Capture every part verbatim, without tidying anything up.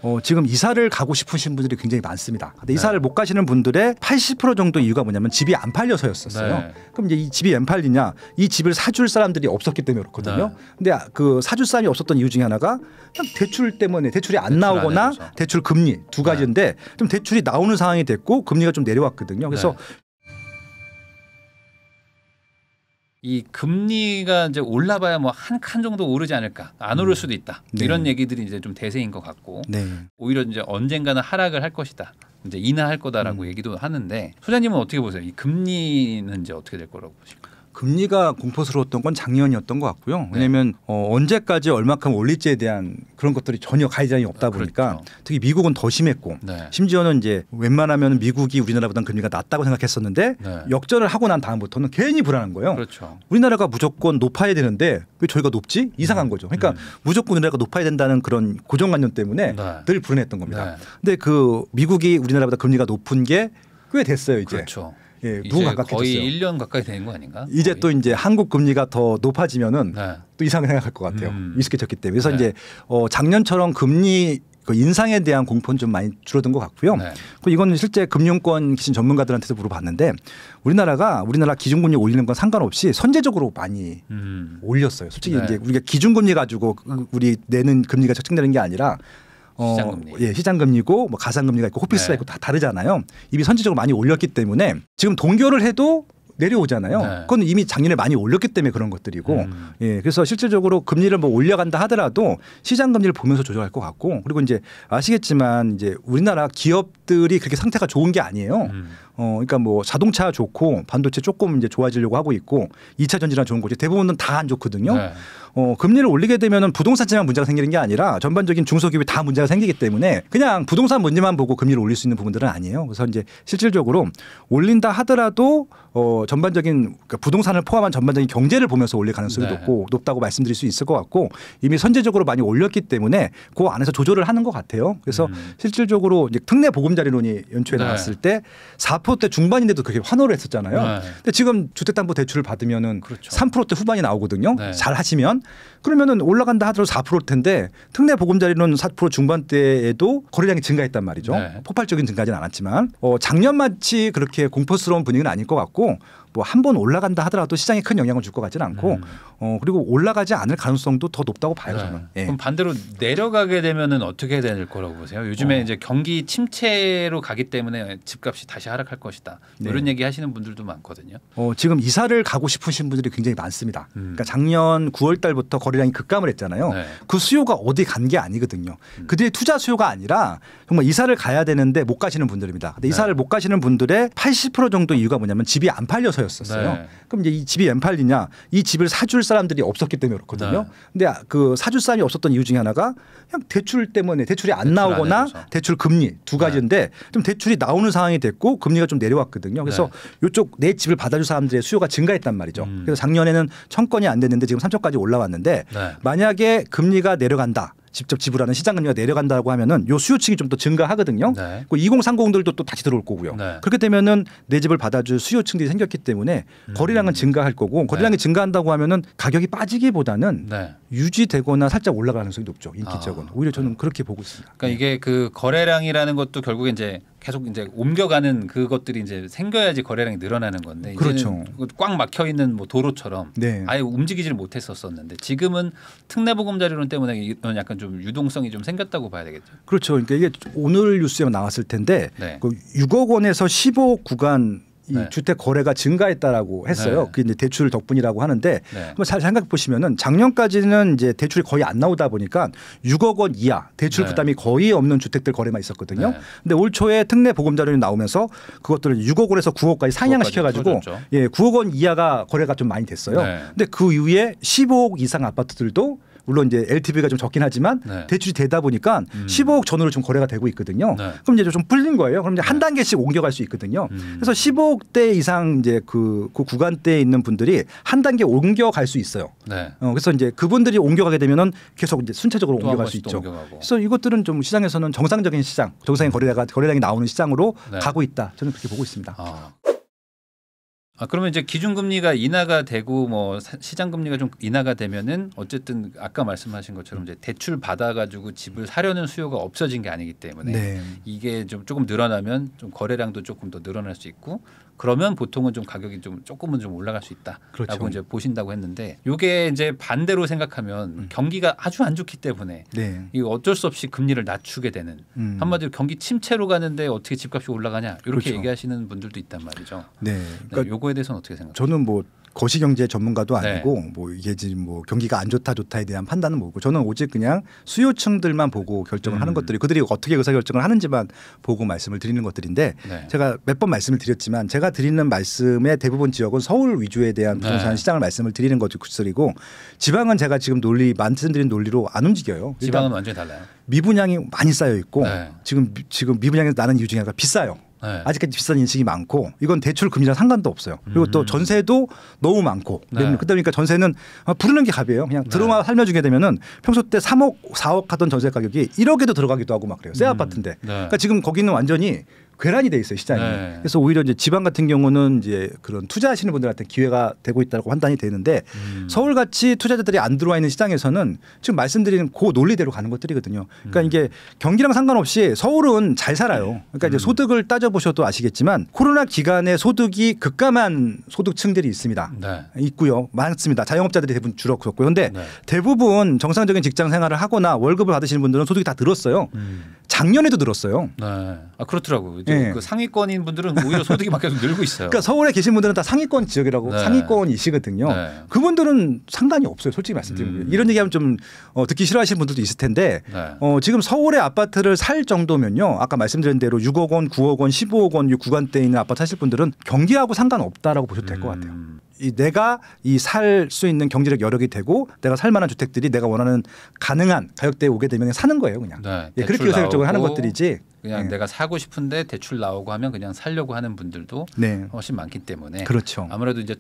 어, 지금 이사를 가고 싶으신 분들이 굉장히 많습니다. 근데 이사를 네. 못 가시는 분들의 팔십 퍼센트 정도 이유가 뭐냐면 집이 안 팔려서였었어요. 네. 그럼 이제 이 집이 안 팔리냐? 이 집을 사줄 사람들이 없었기 때문에 그렇거든요. 네. 근데 그 사줄 사람이 없었던 이유 중에 하나가 그냥 대출 때문에 대출이 안 대출 나오거나 안 대출 금리 두 가지인데 네. 좀 대출이 나오는 상황이 됐고 금리가 좀 내려왔거든요. 그래서 네. 이 금리가 이제 올라봐야 뭐 한 칸 정도 오르지 않을까, 안 오를 수도 있다. 네. 이런 얘기들이 이제 좀 대세인 것 같고, 네. 오히려 이제 언젠가는 하락을 할 것이다, 이제 인하할 거다라고 음. 얘기도 하는데, 소장님은 어떻게 보세요? 이 금리는 이제 어떻게 될 거라고 보십니까? 금리가 공포스러웠던 건 작년이었던 것 같고요. 왜냐하면 네. 어, 언제까지 얼마큼 올릴지에 대한 그런 것들이 전혀 가이드라인이 없다 보니까 그렇죠. 특히 미국은 더 심했고 네. 심지어는 이제 웬만하면 미국이 우리나라보다는 금리가 낮다고 생각했었는데 네. 역전을 하고 난 다음부터는 괜히 불안한 거예요. 그렇죠. 우리나라가 무조건 높아야 되는데 왜 저희가 높지? 이상한 음. 거죠. 그러니까 음. 무조건 우리나라가 높아야 된다는 그런 고정관념 때문에 네. 늘 불안했던 겁니다. 네. 근데 그 미국이 우리나라보다 금리가 높은 게 꽤 됐어요. 이제. 그렇죠. 예, 누구 가깝게 거의 됐어요. 일 년 가까이 되는 거 아닌가? 이제 거의. 또 이제 한국 금리가 더 높아지면은 네. 또 이상하게 생각할 것 같아요. 음. 익숙해졌기 때문에. 그래서 네. 이제 어, 작년처럼 금리 그 인상에 대한 공포는 좀 많이 줄어든 것 같고요. 네. 그리고 이거는 실제 금융권 기준 전문가들한테도 물어봤는데 우리나라가 우리나라 기준금리 올리는 건 상관없이 선제적으로 많이 음. 올렸어요. 솔직히 네. 이제 우리가 기준금리 가지고 우리 내는 금리가 책정되는 게 아니라 어, 시장금리. 예, 시장금리고 뭐 가상금리가 있고 호피스가 네. 있고 다 다르잖아요. 이미 선제적으로 많이 올렸기 때문에 지금 동결을 해도 내려오잖아요. 네. 그건 이미 작년에 많이 올렸기 때문에 그런 것들이고 음. 예, 그래서 실질적으로 금리를 뭐 올려간다 하더라도 시장 금리를 보면서 조정할 것 같고 그리고 이제 아시겠지만 이제 우리나라 기업들이 그렇게 상태가 좋은 게 아니에요. 음. 어, 그러니까 뭐 자동차 좋고 반도체 조금 이제 좋아지려고 하고 있고 이 차 전지나 좋은 거지 대부분은 다 안 좋거든요. 네. 어, 금리를 올리게 되면은 부동산에만 문제가 생기는 게 아니라 전반적인 중소기업이 다 문제가 생기기 때문에 그냥 부동산 문제만 보고 금리를 올릴 수 있는 부분들은 아니에요. 그래서 이제 실질적으로 올린다 하더라도 어, 전반적인 그러니까 부동산을 포함한 전반적인 경제를 보면서 올릴 가능성이 네. 높고 높다고 말씀드릴 수 있을 것 같고 이미 선제적으로 많이 올렸기 때문에 그 안에서 조절을 하는 것 같아요. 그래서 음. 실질적으로 이제 특례 보금자리론이 연초에 네. 나왔을 때 사 퍼센트대 중반인데도 그렇게 환호를 했었잖아요. 네. 근데 지금 주택담보대출을 받으면은 그렇죠. 삼 퍼센트대 후반이 나오거든요. 네. 잘 하시면 그러면은 올라간다 하더라도 사 퍼센트일 텐데 특례 보금자리론 사 퍼센트 중반대에도 거래량이 증가했단 말이죠. 네. 폭발적인 증가하지는 않았지만 어, 작년 마치 그렇게 공포스러운 분위기는 아닐 것 같고 뭐 한 번 올라간다 하더라도 시장에 큰 영향을 줄 것 같지는 않고 음. 어, 그리고 올라가지 않을 가능성도 더 높다고 봐요. 네. 저는. 예. 그럼 반대로 내려가게 되면은 어떻게 될 거라고 보세요? 요즘에 어. 이제 경기 침체로 가기 때문에 집값이 다시 하락할 것이다. 네. 이런 얘기 하시는 분들도 많거든요. 어, 지금 이사를 가고 싶으신 분들이 굉장히 많습니다. 음. 그러니까 작년 구월 달부터 거래량이 급감을 했잖아요. 네. 그 수요가 어디 간 게 아니거든요. 음. 그들의 투자 수요가 아니라 정말 이사를 가야 되는데 못 가시는 분들입니다. 근데 네. 이사를 못 가시는 분들의 팔십 퍼센트 정도 이유가 뭐냐면 집이 안 팔려서였어요. 네. 그럼 이제 이 집이 안 팔리냐? 이 집을 사줄 사람들이 없었기 때문에 그렇거든요. 네. 근데 그 사줄 사람이 없었던 이유 중에 하나가 그냥 대출 때문에 대출이 안 대출 나오거나 대출 금리 두 가지인데 네. 좀 대출이 나오는 상황이 됐고 금리가 좀 내려왔거든요. 그래서 네. 이쪽 내 집을 받아줄 사람들의 수요가 증가했단 말이죠. 음. 그래서 작년에는 천 건이 안 됐는데 지금 삼천까지 올라왔는데 네. 만약에 금리가 내려간다. 직접 지불하는 시장 금리가 내려간다고 하면은 요 수요층이 좀 더 증가하거든요. 네. 그 이공삼공들도 또 다시 들어올 거고요. 네. 그렇게 되면은 내 집을 받아줄 수요층들이 생겼기 때문에 음. 거래량은 증가할 거고 거래량이 네. 증가한다고 하면은 가격이 빠지기보다는 네. 유지되거나 살짝 올라가는 가능성이 높죠. 인기적으로. 아. 오히려 저는 그렇게 보고 있습니다. 그러니까 네. 이게 그 거래량이라는 것도 결국에 이제 계속 이제 옮겨가는 그것들이 이제 생겨야지 거래량이 늘어나는 건데 그렇죠. 꽉 막혀 있는 뭐 도로처럼 네. 아예 움직이지를 못했었었는데 지금은 특례보금자리론 때문에 이런 약간 좀 유동성이 좀 생겼다고 봐야 되겠죠. 그렇죠. 그러니까 이게 오늘 뉴스에 나왔을 텐데 네. 그 육억 원에서 십오억 구간 이 네. 주택 거래가 증가했다라고 했어요. 네. 그게 이제 대출 덕분이라고 하는데 네. 잘 생각해 보시면은 작년까지는 이제 대출이 거의 안 나오다 보니까 육억 원 이하 대출 네. 부담이 거의 없는 주택들 거래만 있었거든요. 네. 근데 올 초에 특례 보금자리론이 나오면서 그것들을 육억 원에서 구억까지 상향을 시켜가지고 예, 구억 원 이하가 거래가 좀 많이 됐어요. 네. 근데 그 이후에 십오억 이상 아파트들도 물론 이제 엘티브이가 좀 적긴 하지만 네. 대출이 되다 보니까 음. 십오억 전후로 좀 거래가 되고 있거든요. 네. 그럼 이제 좀 풀린 거예요. 그럼 이제 네. 한 단계씩 옮겨갈 수 있거든요. 음. 그래서 십오억대 이상 이제 그, 그 구간대에 있는 분들이 한 단계 옮겨갈 수 있어요. 네. 어, 그래서 이제 그분들이 옮겨가게 되면은 계속 이제 순차적으로 옮겨갈 수 있죠. 옮겨가고. 그래서 이것들은 좀 시장에서는 정상적인 시장, 정상인 거래가 거래량이 나오는 시장으로 네. 가고 있다. 저는 그렇게 보고 있습니다. 아. 아 그러면 이제 기준금리가 인하가 되고 뭐 시장금리가 좀 인하가 되면은 어쨌든 아까 말씀하신 것처럼 이제 대출 받아가지고 집을 사려는 수요가 없어진 게 아니기 때문에 네. 이게 좀 조금 늘어나면 좀 거래량도 조금 더 늘어날 수 있고 그러면 보통은 좀 가격이 좀 조금은 좀 올라갈 수 있다라고 그렇죠. 이제 보신다고 했는데 이게 이제 반대로 생각하면 음. 경기가 아주 안 좋기 때문에 네. 이거 어쩔 수 없이 금리를 낮추게 되는 음. 한마디로 경기 침체로 가는데 어떻게 집값이 올라가냐 이렇게 그렇죠. 얘기하시는 분들도 있단 말이죠. 네, 그러니까 네, 요거에 대해서는 어떻게 생각하세요? 저는 뭐 거시경제 전문가도 아니고 네. 뭐 이게 지금 뭐 경기가 안 좋다 좋다에 대한 판단은 뭐고 저는 오직 그냥 수요층들만 보고 결정을 음. 하는 것들이 그들이 어떻게 의사결정을 하는지만 보고 말씀을 드리는 것들인데 네. 제가 몇 번 말씀을 드렸지만 제가 드리는 말씀의 대부분 지역은 서울 위주에 대한 부동산 네. 시장을 말씀을 드리는 것들이고 지방은 제가 지금 논리 말씀드린 논리로 안 움직여요. 지방은 완전히 달라요. 미분양이 많이 쌓여 있고 네. 지금 지금 미분양에서 나는 이유 중에 하나가 비싸요. 네. 아직까지 비싼 인식이 많고 이건 대출 금리랑 상관도 없어요. 그리고 음. 또 전세도 너무 많고 네. 그러다 보니까 전세는 부르는 게 값이에요. 그냥 들어와 네. 살며주게 되면은 평소 때 삼억 사억 하던 전세 가격이 일억에도 들어가기도 하고 막 그래요. 새 음. 아파트인데. 네. 그러니까 지금 거기는 완전히 괴란이 돼 있어요 시장이. 네. 그래서 오히려 이제 지방 같은 경우는 이제 그런 투자하시는 분들한테 기회가 되고 있다고 판단이 되는데 음. 서울같이 투자자들이 안 들어와 있는 시장에서는 지금 말씀드린 그 논리대로 가는 것들이거든요. 그러니까 음. 이게 경기랑 상관없이 서울은 잘 살아요. 그러니까 이제 음. 소득을 따져 보셔도 아시겠지만 코로나 기간에 소득이 급감한 소득층들이 있습니다. 네. 있고요, 많습니다. 자영업자들이 대부분 줄었고요. 그런데 네. 대부분 정상적인 직장 생활을 하거나 월급을 받으시는 분들은 소득이 다 늘었어요. 음. 작년에도 늘었어요. 네. 아 그렇더라고요. 네. 그 상위권인 분들은 오히려 소득이 막 계속 늘고 있어요. 그러니까 서울에 계신 분들은 다 상위권 지역이라고 네. 상위권이시거든요. 네. 그분들은 상관이 없어요. 솔직히 말씀드리면 음. 이런 얘기하면 좀 어, 듣기 싫어하시는 분들도 있을 텐데 네. 어, 지금 서울의 아파트를 살 정도면요. 아까 말씀드린 대로 육억 원, 구억 원, 십오억 원 이 구간대에 있는 아파트 사실 분들은 경기하고 상관없다라고 보셔도 될 것 같아요. 음. 이 내가 이 살 수 있는 경제력 여력이 되고 내가 살 만한 주택들이 내가 원하는 가능한 가격대에 오게 되면 사는 거예요, 그냥. 네, 예, 그렇게 의사결정을 하는 것들이지. 그냥 네. 내가 사고 싶은데 대출 나오고 하면 그냥 살려고 하는 분들도 네. 훨씬 많기 때문에 그렇죠. 아무래도 이제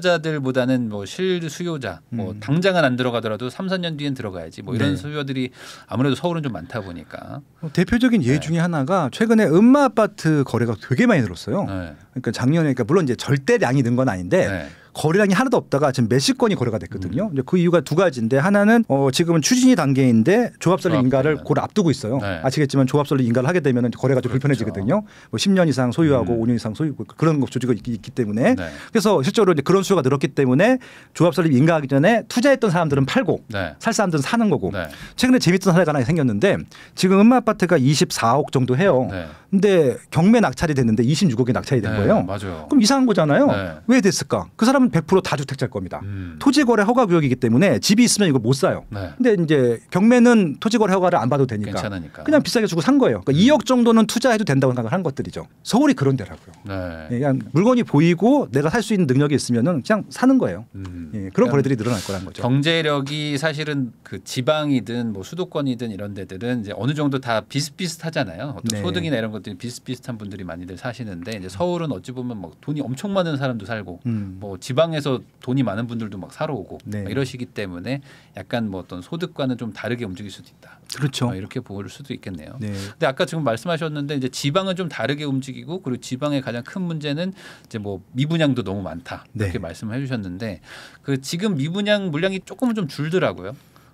투자자들보다는 뭐 실수요자 음. 뭐 당장은 안 들어가더라도 삼, 사 년 뒤엔 들어가야지 뭐 이런 네. 수요들이 아무래도 서울은 좀 많다 보니까 대표적인 예 네. 중에 하나가 최근에 음마 아파트 거래가 되게 많이 늘었어요. 네. 그러니까 작년에 그러니까 물론 이제 절대량이 는 건 아닌데 네. 거래량이 하나도 없다가 지금 몇십 건이 거래가 됐거든요. 음. 그 이유가 두 가지인데 하나는 어 지금은 추진이 단계인데 조합 설립 인가를 네. 곧 앞두고 있어요. 네. 아시겠지만 조합 설립 인가를 하게 되면 거래가 좀 그렇죠. 불편해지거든요. 뭐 십 년 이상 소유하고 음. 오 년 이상 소유 그런 조직이 있기, 있기 때문에 네. 그래서 실제로 이제 그런 수요가 늘었기 때문에 조합 설립 인가하기 전에 투자했던 사람들은 팔고 네. 살 사람들은 사는 거고 네. 최근에 재밌던 사례가 하나 생겼는데 지금 음마 아파트가 이십사억 정도 해요. 네. 근데 경매 낙찰이 됐는데 이십육억에 낙찰이 된 네. 거예요. 맞아요. 그럼 이상한 거잖아요. 네. 왜 됐을까? 그 사람은 백 퍼센트 다주택자일 겁니다. 음. 토지거래 허가구역이기 때문에 집이 있으면 이거 못 사요. 네. 근데 이제 경매는 토지거래 허가를 안 받아도 되니까 괜찮으니까. 그냥 비싸게 주고 산 거예요. 그러니까 음. 이억 정도는 투자해도 된다고 생각을 한 것들이죠. 서울이 그런 데라고요. 네. 그냥 물건이 보이고 내가 살 수 있는 능력이 있으면 그냥 사는 거예요. 음. 예, 그런 거래들이 늘어날 거라는 거죠. 경제력이 사실은 그 지방이든 뭐 수도권이든 이런 데들은 이제 어느 정도 다 비슷비슷하잖아요. 어떤 네. 소득이나 이런 것들이 비슷비슷한 분들이 많이들 사시는데 이제 서울은 어찌 보면 뭐 돈이 엄청 많은 사람도 살고 음. 뭐 지방에서 돈이 많은 분들도 막 사러 오고 네. 이러시기 때문에 약간 뭐 어떤 소득과는 좀 다르게 움직일 수도 있다. 그렇죠. 이렇게 볼 수도 있겠네요. 네. 근데 아까 지금 말씀하셨는데 이제 지방은 좀 다르게 움직이고 그리고 지방의 가장 큰 문제는 이제 뭐 미분양도 너무 많다. 이렇게 네. 말씀을 해주셨는데 그 지금 미분양 물량이 조금은 좀 줄더라고요.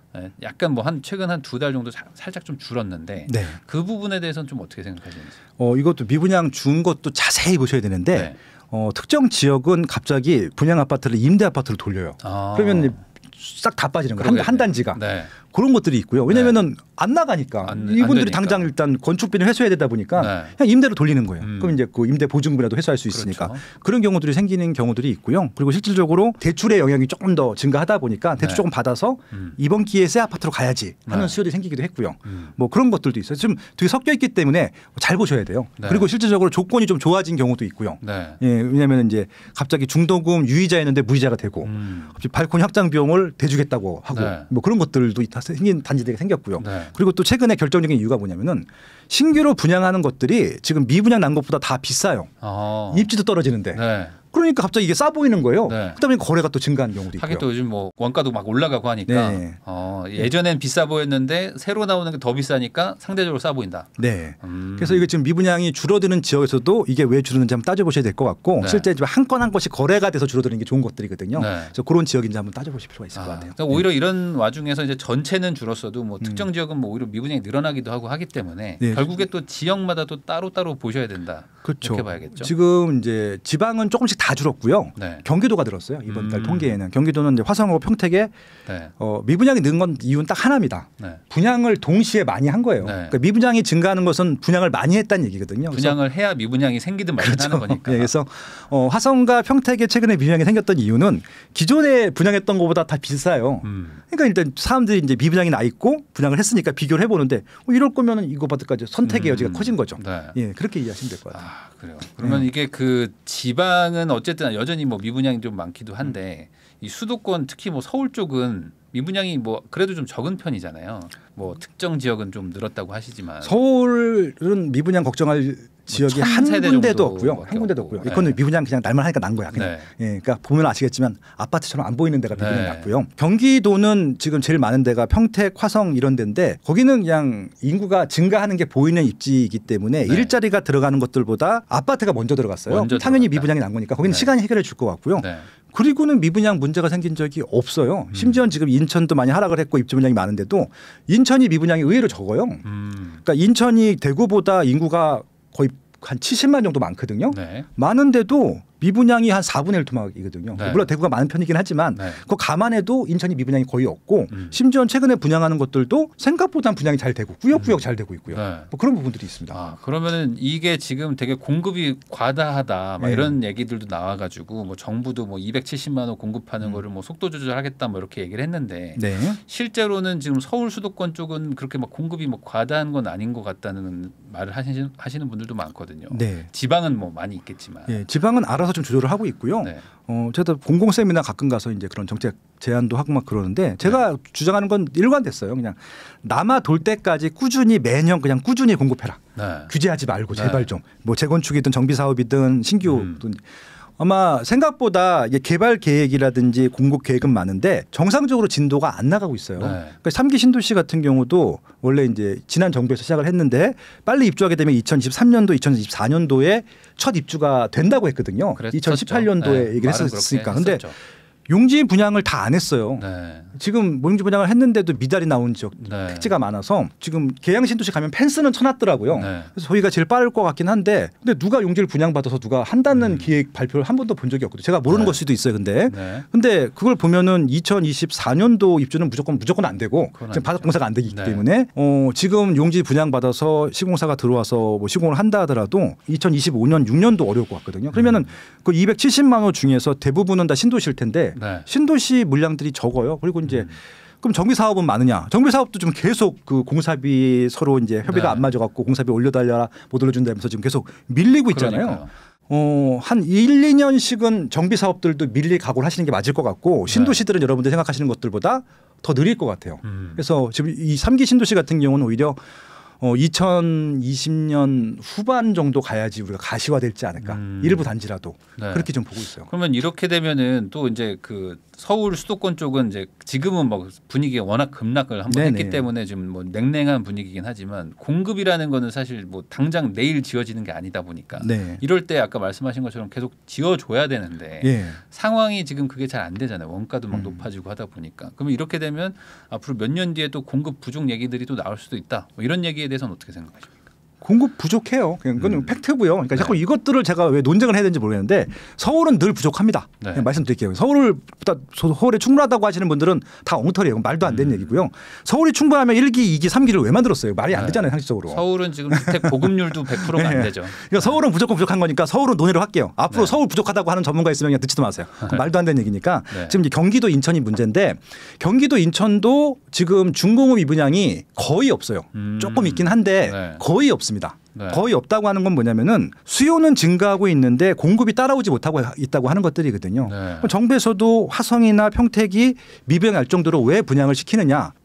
약간 뭐 한 최근 한 두 달 정도 사, 살짝 좀 줄었는데 네. 그 부분에 대해서는 좀 어떻게 생각하시는지? 어 이것도 미분양 준 것도 자세히 보셔야 되는데 네. 어, 특정 지역은 갑자기 분양 아파트를 임대 아파트로 돌려요. 아. 그러면 싹 다 빠지는 거예요. 한, 한 단지가. 네. 그런 것들이 있고요. 왜냐하면 네. 안 나가니까 안, 이분들이 안 당장 일단 건축비는 회수해야 되다 보니까 네. 그냥 임대로 돌리는 거예요. 음. 그럼 이제 그 임대 보증금이라도 회수할 수 있으니까 그렇죠. 그런 경우들이 생기는 경우들이 있고요. 그리고 실질적으로 대출의 영향이 조금 더 증가하다 보니까 대출 네. 조금 받아서 음. 이번 기회에 새 아파트로 가야지 하는 네. 수요들이 생기기도 했고요. 음. 뭐 그런 것들도 있어요. 지금 되게 섞여 있기 때문에 잘 보셔야 돼요. 네. 그리고 실질적으로 조건이 좀 좋아진 경우도 있고요. 네. 예, 왜냐하면 이제 갑자기 중도금 유의자였는데 무이자가 되고 음. 갑자기 발코니 확장 비용을 대주겠다고 하고 네. 뭐 그런 것들도 다 생긴 단지들이 생겼고요. 네. 그리고 또 최근에 결정적인 이유가 뭐냐면은 신규로 분양하는 것들이 지금 미분양 난 것보다 다 비싸요. 아. 입지도 떨어지는데. 네. 그러니까 갑자기 이게 싸 보이는 거예요. 네. 그다음에 거래가 또 증가한 경우도 있고요. 하긴 또 요즘 뭐 원가도 막 올라가고 하니까 네. 어, 예전엔 비싸 보였는데 새로 나오는 게 더 비싸니까 상대적으로 싸 보인다. 네. 음. 그래서 이게 지금 미분양이 줄어드는 지역에서도 이게 왜 줄어드는지 한번 따져보셔야 될 것 같고 네. 실제 한 건 한 건씩 거래가 돼서 줄어드는 게 좋은 것들이거든요. 네. 그래서 그런 지역인지 한번 따져보실 필요가 있을 아, 것 같아요. 그러니까 오히려 이런 와중에서 이제 전체는 줄었어도 뭐 음. 특정 지역은 뭐 오히려 미분양이 늘어나기도 하고 하기 때문에 네. 결국에 또 지역마다 또 따로 따로 보셔야 된다. 그렇죠. 이렇게 봐야겠죠. 지금 이제 지방은 조금씩 다 줄었고요. 네. 경기도가 늘었어요. 이번 달 음. 통계에는 경기도는 이제 화성하고 평택에 네. 어, 미분양이 는 건 이유는 딱 하나입니다. 네. 분양을 동시에 많이 한 거예요. 네. 그러니까 미분양이 증가하는 것은 분양을 많이 했다는 얘기거든요. 분양을 해야 미분양이 생기든 말든 그렇죠. 하는 거니까. 네, 그래서 어, 화성과 평택에 최근에 미분양이 생겼던 이유는 기존에 분양했던 것보다 다 비싸요. 음. 그러니까 일단 사람들이 이제 미분양이 나 있고 분양을 했으니까 비교를 해보는데 어, 이럴 거면은 이거 받을까지 선택의 음. 여지가 커진 거죠. 네. 예, 그렇게 이해하시면 될 것 같아요. 아, 그래요. 그러면 네. 이게 그 지방은 어쨌든 여전히 뭐 미분양이 좀 많기도 한데 음. 이 수도권 특히 뭐 서울 쪽은 미분양이 뭐 그래도 좀 적은 편이잖아요. 뭐 특정 지역은 좀 늘었다고 하시지만 서울은 미분양 걱정할 지역이 한 군데도 없고요. 한 군데도 없고요. 네. 이거는 미분양 그냥 날만 하니까 난 거야. 그냥. 네. 예, 그러니까 보면 아시겠지만 아파트처럼 안 보이는 데가 미분양이 네. 났고요. 경기도는 지금 제일 많은 데가 평택, 화성 이런 데인데 거기는 그냥 인구가 증가하는 게 보이는 입지이기 때문에 네. 일자리가 들어가는 것들보다 아파트가 먼저 들어갔어요. 먼저 당연히 들어갔다. 미분양이 난 거니까 거기는 네. 시간이 해결해 줄 것 같고요. 네. 그리고는 미분양 문제가 생긴 적이 없어요. 음. 심지어 지금 인천도 많이 하락을 했고 입주 분양이 많은데도 인천이 미분양이 의외로 적어요. 음. 그러니까 인천이 대구보다 인구가 거의 한 칠십만 정도 많거든요. 네. 많은데도 미분양이 한 사분의 일 토막이거든요. 네. 물론 대구가 많은 편이긴 하지만 네. 그거 감안해도 인천이 미분양이 거의 없고 음. 심지어 최근에 분양하는 것들도 생각보다 분양이 잘 되고 꾸역꾸역 음. 잘 되고 있고요. 네. 뭐 그런 부분들이 있습니다. 아, 그러면은 이게 지금 되게 공급이 과다하다 막 네. 이런 얘기들도 나와가지고 뭐 정부도 뭐 이백칠십만 호 공급하는 음. 거를 뭐 속도 조절하겠다 뭐 이렇게 얘기를 했는데 네. 실제로는 지금 서울 수도권 쪽은 그렇게 막 공급이 뭐 과다한 건 아닌 것 같다는 말을 하시는, 하시는 분들도 많거든요. 네. 지방은 뭐 많이 있겠지만. 네. 지방은 알아서 좀 조절을 하고 있고요. 네. 어, 제가 공공 세미나 가끔 가서 이제 그런 정책 제안도 하고 막 그러는데 제가 네. 주장하는 건 일관됐어요. 그냥 남아 돌 때까지 꾸준히 매년 그냥 꾸준히 공급해라. 네. 규제하지 말고 제발 네. 좀 뭐 재건축이든 정비 사업이든 신규든 음. 아마 생각보다 이게 개발 계획이라든지 공급 계획은 많은데 정상적으로 진도가 안 나가고 있어요. 네. 그러니까 삼 기 신도시 같은 경우도 원래 이제 지난 정부에서 시작을 했는데 빨리 입주하게 되면 이천이십삼 년도, 이천이십사 년도에 첫 입주가 된다고 했거든요. 그랬었죠. 이천십팔 년도에 네. 얘기를 했었으니까. 그런데 용지 분양을 다 안 했어요. 네. 지금 용지 분양을 했는데도 미달이 나온 지역 네. 택지가 많아서 지금 계양 신도시 가면 펜스는 쳐놨더라고요. 네. 그래서 저희가 제일 빠를 것 같긴 한데 근데 누가 용지를 분양받아서 누가 한다는 음. 기획 발표를 한 번도 본 적이 없거든요. 제가 모르는 네. 걸 수도 있어요. 근데 네. 근데 그걸 보면은 이천이십사 년도 입주는 무조건 무조건 안 되고 지금 바닥 공사가 안 되기 네. 때문에 어, 지금 용지 분양받아서 시공사가 들어와서 뭐 시공을 한다 하더라도 이천이십오 년 육 년도 어려울 것 같거든요. 그러면은 음. 그 이백칠십만 호 중에서 대부분은 다 신도시일 텐데 네. 신도시 물량들이 적어요. 그리고 이제 음. 그럼 정비 사업은 많으냐? 정비 사업도 좀 계속 그 공사비 서로 이제 협의가 네. 안 맞아갖고 공사비 올려달라 못 올려준다면서 지금 계속 밀리고 있잖아요. 그러니까요. 어, 한 일, 이 년씩은 정비 사업들도 밀리 각오를 하시는 게 맞을 것 같고 신도시들은 네. 여러분들 생각하시는 것들보다 더 느릴 것 같아요. 음. 그래서 지금 이 삼 기 신도시 같은 경우는 오히려 어, 이천이십 년 후반 정도 가야지 우리가 가시화될지 않을까. 음. 일부 단지라도 네. 그렇게 좀 보고 있어요. 그러면 이렇게 되면은 또 이제 그 서울 수도권 쪽은 이제 지금은 뭐 분위기가 워낙 급락을 한번 네네. 했기 때문에 좀 뭐 냉랭한 분위기긴 하지만 공급이라는 거는 사실 뭐 당장 내일 지어지는 게 아니다 보니까 네. 이럴 때 아까 말씀하신 것처럼 계속 지어줘야 되는데 예. 상황이 지금 그게 잘 안 되잖아요. 원가도 막 음. 높아지고 하다 보니까. 그러면 이렇게 되면 앞으로 몇 년 뒤에 또 공급 부족 얘기들이 또 나올 수도 있다. 뭐 이런 얘기에 대해서는 어떻게 생각하십니까? 공급 부족해요. 그건 음. 팩트고요. 그러니까 네. 자꾸 이것들을 제가 왜 논쟁을 해야 되는지 모르겠는데 서울은 늘 부족합니다. 네. 그냥 말씀드릴게요. 서울보다 서울에 충분하다고 하시는 분들은 다 엉터리예요. 말도 안 되는 음. 얘기고요. 서울이 충분하면 일 기, 이 기, 삼 기를 왜 만들었어요? 말이 안 네. 되잖아요. 상식적으로. 서울은 지금 주택 보급률도 백 퍼센트가 네. 안 되죠. 그러니까 서울은 무조건 부족한 거니까 서울은 논의를 할게요. 앞으로 네. 서울 부족하다고 하는 전문가 있으면 그냥 듣지도 마세요. 네. 말도 안 되는 얘기니까. 네. 지금 이제 경기도 인천이 문제인데 경기도 인천도 지금 중공업 미분양이 거의 없어요. 음. 조금 있긴 한데 네. 거의 없습니다. 네. 거의 없다고 하는 건 뭐냐면은 수요는 증가하고 있는데 공급이 따라오지 못하고 있다고 하는 것들이거든요. 네. 정부에서도 화성이나 평택이 미분양할 정도로 왜 분양을 시키느냐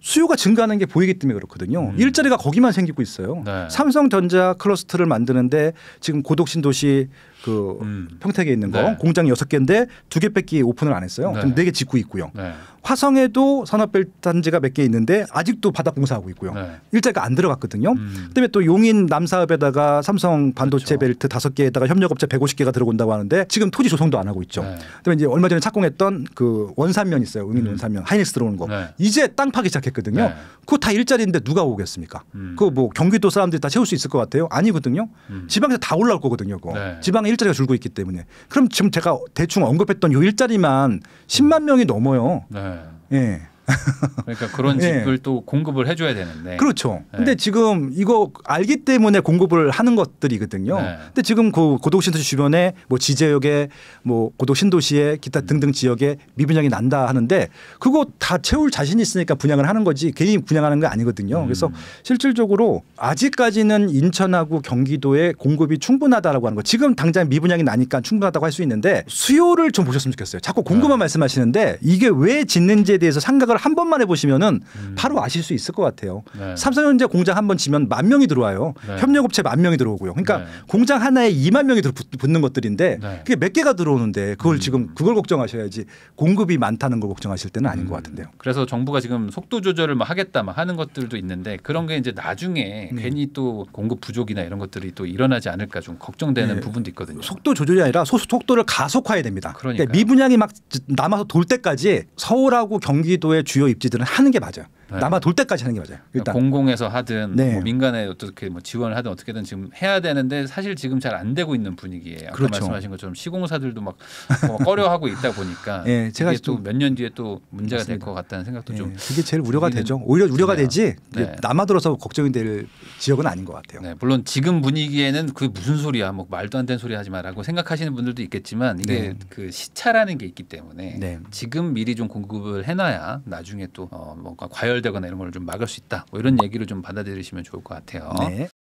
수요가 증가하는 게 보이기 때문에 그렇거든요. 음. 일자리가 거기만 생기고 있어요. 네. 삼성전자 클러스터를 만드는데 지금 고덕신도시 그 음. 평택에 있는 거 네. 공장이 여섯 개인데 두 개밖에 오픈을 안 했어요. 네. 지금 네 개 짓고 있고요. 네. 화성에도 산업단지가 몇 개 있는데 아직도 바닥 공사하고 있고요. 네. 일자리가 안 들어갔거든요. 음. 그다음에 또 용인 남사업에다가 삼성 반도체 그렇죠. 벨트 다섯 개에다가 협력업체 백오십 개가 들어온다고 하는데 지금 토지 조성도 안 하고 있죠. 네. 그다음에 이제 얼마 전에 착공했던 그 원산면 있어요. 용인 음. 원산면 하이닉스 들어오는 거. 네. 이제 땅 파기 시작했거든요. 네. 그거 다 일자리인데 누가 오겠습니까? 음. 그거 뭐 경기도 사람들이 다 채울 수 있을 것 같아요? 아니거든요. 음. 지방에서 다 올라올 거거든요. 그거. 네. 지방에 일자리가 줄고 있기 때문에. 그럼 지금 제가 대충 언급했던 요 일자리만 십만 명이 넘어요. 네. 예. 그러니까 그런 네. 집을 또 공급을 해줘야 되는데. 그렇죠. 네. 근데 지금 이거 알기 때문에 공급을 하는 것들이거든요. 네. 근데 지금 그 고덕신도시 주변에 뭐 지제역에 뭐 고덕신도시에 기타 등등 지역에 미분양이 난다 하는데 그거 다 채울 자신이 있으니까 분양을 하는 거지 괜히 분양하는 거 아니거든요. 음. 그래서 실질적으로 아직까지는 인천하고 경기도에 공급이 충분하다라고 하는 거. 지금 당장 미분양이 나니까 충분하다고 할 수 있는데 수요를 좀 보셨으면 좋겠어요. 자꾸 공급만 네. 말씀하시는데 이게 왜 짓는지에 대해서 생각을 한 번만 해보시면은 음. 바로 아실 수 있을 것 같아요. 네. 삼성전자 공장 한 번 지면 만 명이 들어와요. 네. 협력업체 만 명이 들어오고요. 그러니까 네. 공장 하나에 이만 명이 들어 붙- 붙는 것들인데 네. 그게 몇 개가 들어오는데 그걸 음. 지금 그걸 걱정하셔야지 공급이 많다는 걸 걱정하실 때는 아닌 음. 것 같은데요. 그래서 정부가 지금 속도 조절을 막 하겠다 막 하는 것들도 있는데 그런 게 이제 나중에 네. 괜히 또 공급 부족이나 이런 것들이 또 일어나지 않을까 좀 걱정되는 네. 부분도 있거든요. 속도 조절이 아니라 소, 속도를 가속화해야 됩니다. 그러니까요. 그러니까 미분양이 막 남아서 돌 때까지 서울하고 경기도의 주요 입지들은 하는 게 맞아요. 네. 남아 돌 때까지 하는 게 맞아요. 일단. 공공에서 하든 네. 뭐 민간에 어떻게 뭐 지원을 하든 어떻게든 지금 해야 되는데 사실 지금 잘 안 되고 있는 분위기예요. 아까 그렇죠. 말씀하신 것처럼 시공사들도 막 뭐 꺼려하고 있다 보니까 예, 제가 이게 또 좀- 몇 년 뒤에 또 문제가 될 맞습니다. 것 같다는 생각도 예, 좀. 그게 제일 우려가 우리는 되죠. 오히려 우려가 드네요. 되지 이게 네. 남아들어서 걱정이 될 지역은 아닌 것 같아요. 네, 물론 지금 분위기에는 그 무슨 소리야, 뭐 말도 안 되는 소리 하지 마라고 생각하시는 분들도 있겠지만 이게 네. 그 시차라는 게 있기 때문에 네. 지금 미리 좀 공급을 해놔야 나중에 또 어, 뭔가 과열되거나 이런 걸 좀 막을 수 있다. 뭐 이런 얘기를 좀 받아들이시면 좋을 것 같아요. 네.